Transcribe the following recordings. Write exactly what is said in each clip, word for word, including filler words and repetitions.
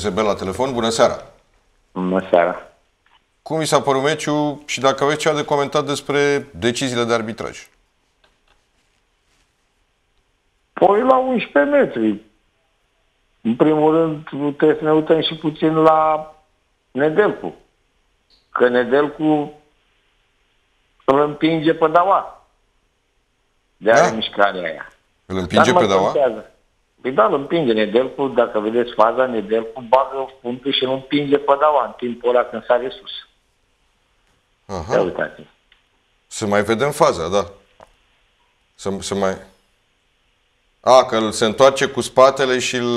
S B la telefon, bună seara! Bună seara! Cum vi s-a părut meciul și dacă aveți ceva de comentat despre deciziile de arbitraj? Păi la unsprezece metri. În primul rând trebuie să ne uităm și puțin la Nedelcu. Că Nedelcu îl împinge pe Daua. De are Da? mișcarea aia. Îl împinge pe Daua? Păi da, îl împinge Nedelcu, dacă vedeți faza, Nedelcu bagă fundul și îl împinge pe Daua în timpul ăla când sare sus. Aha. Ia uitați. Să mai vedem faza, da. Să, să mai... A, că se întoarce cu spatele și îl...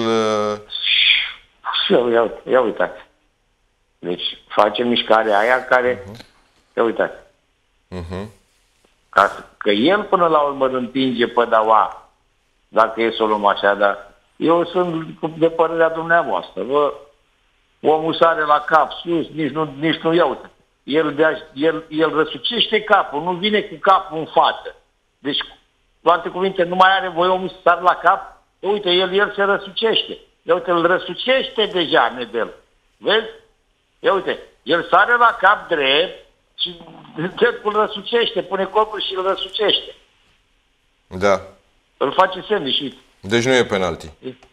Ia, ia, ia uitați. Deci face mișcarea aia care... Uh-huh. Ia uitați. Uh-huh. Ca, că el până la urmă îl împinge pe Daua, dacă e să o luăm așa, dar eu sunt de părerea dumneavoastră. Bă, omul sare la cap, sus, nici nu, nici nu iau. El, de el, el răsucește capul, nu vine cu capul în față. Deci, cu alte cuvinte, nu mai are voie omul să sar la cap. Uite, el, el se răsucește. Ia uite, îl răsucește deja Nedel. Vezi? Ia uite, el sare la cap drept și îl răsucește, pune corpul și îl răsucește. Da. Îl face semn și... Deci nu e penalti.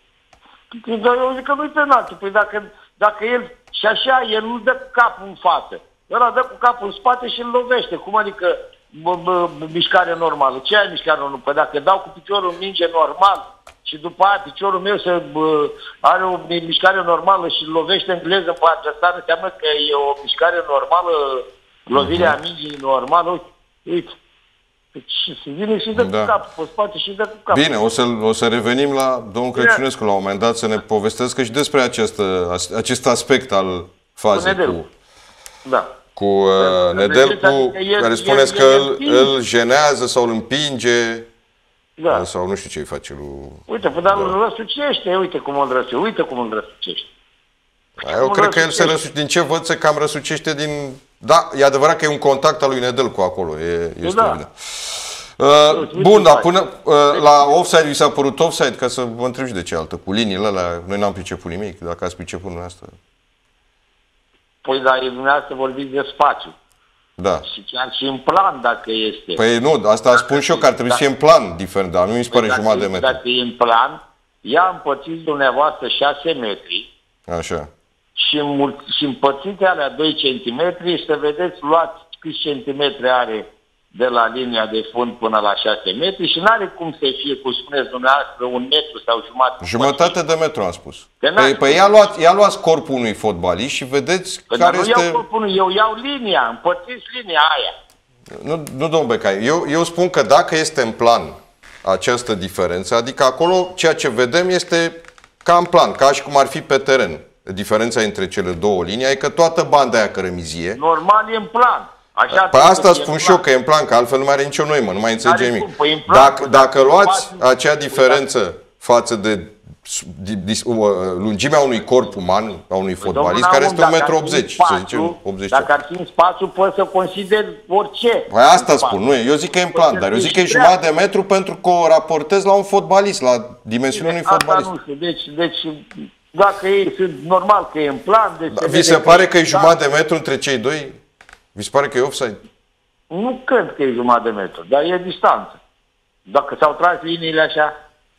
Dar eu zic că nu e penalti. Păi dacă, dacă el și așa, el nu dă cu capul în față. Ăla dă cu capul în spate și îl lovește. Cum adică bă, bă, mișcare normală? Ce ai mișcare normală? Păi dacă dau cu piciorul în minge normal și după aia piciorul meu se, bă, are o mișcare normală și îl lovește engleză pe adversar, înseamnă că e o mișcare normală, lovirea uh-huh. mingii normală. Uite. Și se vine și dă da. cu capul pe spate și dă cu capul. Bine, o să, o să revenim la domnul Crăciunescu la un moment dat să ne povestească și despre acest, acest aspect al fazei cu, cu, da. cu uh, Nedelcu, care spuneți că îl, îl jenează sau îl împinge da. sau nu știu ce îi face lui... Uite, păi, dar da. îl răsucește, uite cum îl răsucește, uite cum îl răsucește. Eu cred că el se răsucește, din ce văd se cam răsucește din... Da, e adevărat că e un contact al lui Nedelcu acolo, e, este da. bine. Uh, bun, dar până uh, la offside vi s-a părut offside, ca să vă întreb și de ce altă, cu liniile alea, noi n-am priceput nimic, dacă ați priceput dumneavoastră. Păi, dar dumneavoastră vorbiți de spațiu. Da. Și chiar și în plan, dacă este. Păi nu, asta spun și eu, că ar trebui să fie în plan diferent, dar nu mi se pare jumătate de metru. Dacă e în plan, ia împățiți dumneavoastră șase metri. Așa. Și, și împărțite alea doi centimetri, să vedeți, luați câți centimetri are de la linia de fund până la șase metri și n-are cum să fie, cum spuneți dumneavoastră, un metru sau jumătate. Jumătate de metru, am spus. Păi, păi ia, luați, ia luați corpul unui fotbalist și vedeți păi care nu este... Iau corpul, eu iau linia, împărțiți linia aia. Nu, nu domnul Becai, eu, eu spun că dacă este în plan această diferență, adică acolo ceea ce vedem este ca în plan, ca și cum ar fi pe teren. Diferența între cele două linii e că toată banda aia cărămizie... Normal e în plan. Așa păi asta spun și eu că e în plan, că altfel nu mai are nicio noimă, nu mai înțelege nimic. Păi plan, dacă, dacă luați acea diferență față de lungimea unui corp uman, a unui fotbalist, care este un metru optzeci, să zicem optzeci. Dacă ar fi în spațiu, poți să consideri orice. Păi asta spun, nu, eu zic că e în plan, dar eu zic că e jumătate de metru pentru că o raportez la un fotbalist, la dimensiunea unui fotbalist. Asta nu știu, deci, deci dacă e normal că e în plan... Deci da, vi se pare că e jumătate de metru între cei doi? Vi se pare că e offside? Nu cred că e jumătate de metru, dar e distanță. Dacă s-au tras liniile așa...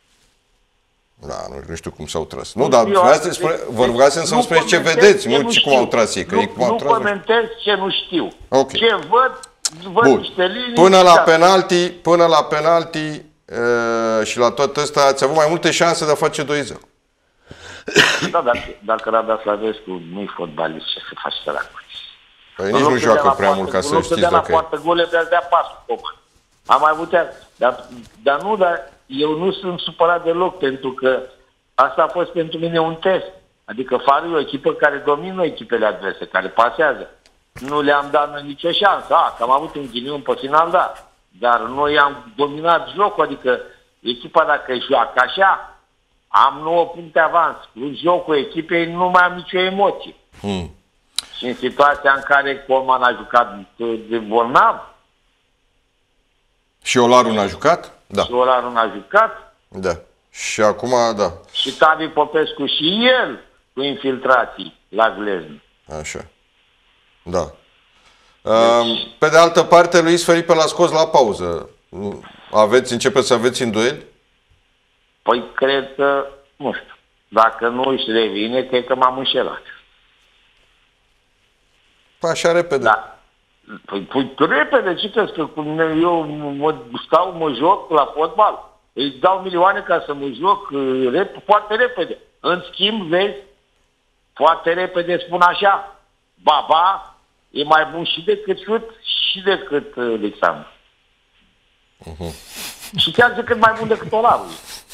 Da, nu, nu știu cum s-au tras. Nu, dar spune, vă rugați să-mi spuneți ce vedeți, nu ce cum au tras ei. Că nu ei cum au nu tras, comentez ce nu știu. Okay. Ce văd, văd Bun. niște linii... Până la penalti, până la penalti uh, și la tot ăsta ați avut mai multe șanse de a face doi zero. Da, dacă, dacă Rada Slavescu nu-i fotbalist, ce să faci săracul? Păi nici nu joacă prea mult, ca să știți dacă e. Nu să dea la poartă gole, de-a dea pasul, coman. Am mai putea, dar, dar nu, dar eu nu sunt supărat deloc, pentru că asta a fost pentru mine un test. Adică Farul e o echipă care domină echipele adverse, care pasează. Nu le-am dat nicio șansă. A, că am avut un ghinion pe final, da. Dar noi am dominat jocul, adică echipa dacă joacă așa, am nouă puncte avans. În jocul echipei nu mai am nicio emoție. Hmm. Și în situația în care Coman a jucat de bolnav. Și Olaru n-a jucat? Da. Și Olaru n-a jucat. Da. Și acum, da. Și Tavi Popescu și el cu infiltrații la Glezn. Așa. Da. Deci... Pe de altă parte, Luis Felipe l-a scos la pauză. Aveți, începeți să aveți îndoieli? Păi cred că, nu știu, dacă nu își revine, cred că m-am înșelat. Păi așa repede. Da. Păi, păi repede, ce crezi că eu mă stau, mă joc la fotbal? Îi dau milioane ca să mă joc rep, foarte repede. În schimb, vezi, foarte repede spun așa, Baba e mai bun și decât Șut și decât uh, Alexandru. Uh-huh. Și chiar decât mai bun decât Olaru.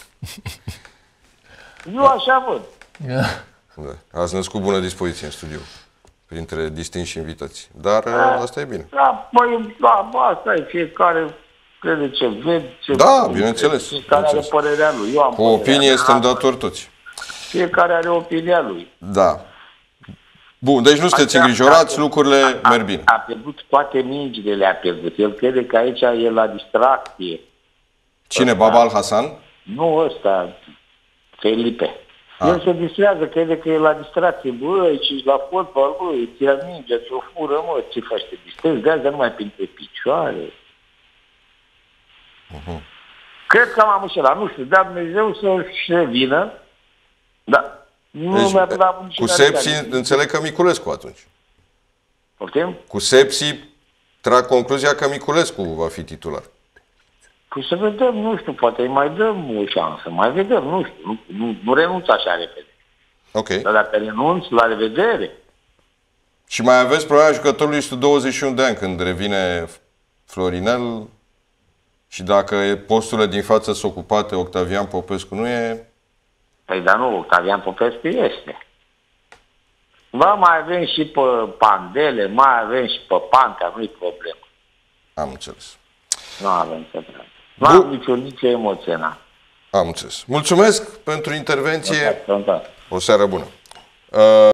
Eu așa văd. Da. Ați născut bună dispoziție în studiu, printre distinși invitați. Dar da, asta e bine. Da, măi, da, asta e, fiecare crede ce vede, ce da, bineînțeles. Fiecare are părerea lui. Eu am Cu opinie suntem datori toți. Fiecare are opinia lui. Da. Bun, deci nu sunteți îngrijorați, lucrurile merg bine. A pierdut toate mingile, le-a pierdut. El crede că aici e la distracție. Cine, Baba Al Hasan? Nu ăsta, Felipe. A. El se distrează, crede că e la distracție. Bă, ești la fotbal, bă, îți ia mingea, ți-o fură, mă, ce faci, te distrezi? De-aia numai printre picioare. Uh-huh. Cred că m-am înșelat, nu știu, dar Dumnezeu să-și revină, da. Nu deci, mi-a dat cu Sepsi, înțeleg că Miculescu atunci. Poftim? Cu Sepsi trag concluzia că Miculescu va fi titular. Păi să vedem, nu știu, poate îi mai dăm o șansă, mai vedem, nu știu, nu, nu, nu renunț așa repede. Ok. Dar dacă renunț, la revedere. Și mai aveți problema jucătorului sub douăzeci și unu de ani când revine Florinel și dacă posturile din față sunt ocupate, Octavian Popescu nu e... Păi dar nu, Octavian Popescu este. Bă, mai avem și pe Pandele, mai avem și pe Pantea, nu-i problemă. Am înțeles. Nu avem să treabă. Nu am nicio, nicio emoție. Am înțeles. Mulțumesc pentru intervenție. Da, da, da. O seară bună. Uh...